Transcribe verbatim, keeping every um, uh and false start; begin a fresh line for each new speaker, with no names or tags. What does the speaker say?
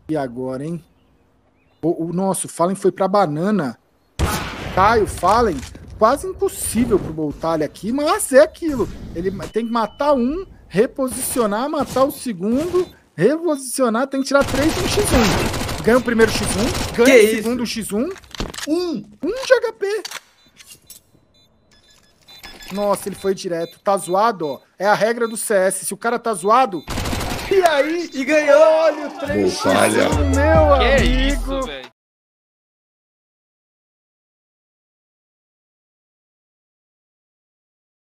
E agora, hein? O, o nosso Fallen foi pra banana. Caio, Fallen, quase impossível pro Boltalha aqui, mas é aquilo. Ele tem que matar um, reposicionar, matar o segundo, reposicionar, tem que tirar três no xis um. Ganha o primeiro xis um, ganha
Que
o segundo
isso?
xis um, um, um de H P. Nossa, ele foi direto. Tá zoado, ó. É a regra do C S. Se o cara tá zoado, e aí?
E ganhou!
Olha o três xis um, meu
Que
amigo.
isso, velho.